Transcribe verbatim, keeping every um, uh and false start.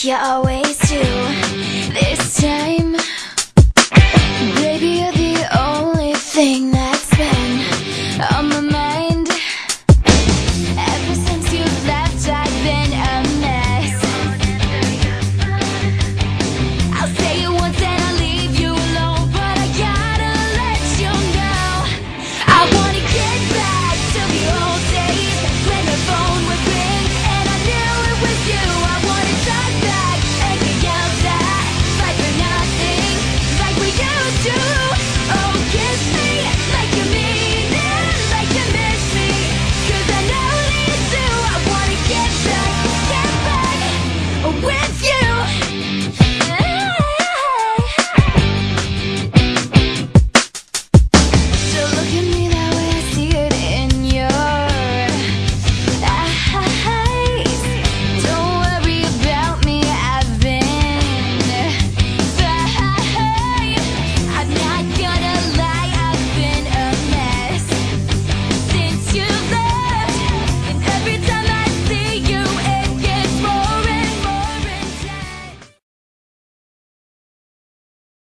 you always do. This time, baby, you're the only thing that's been on my mind. Ever since you left, I've been a mess. I'll say it once and I'll leave you alone, but I gotta let you know I wanna get back to the old days when the phone would ring and I knew it was you. I wanna talk back and get yelled at, fight for nothing like we used to. Oh, kiss me like you mean it, like you miss me, 'cause I know that you do. I wanna get back, get back with you.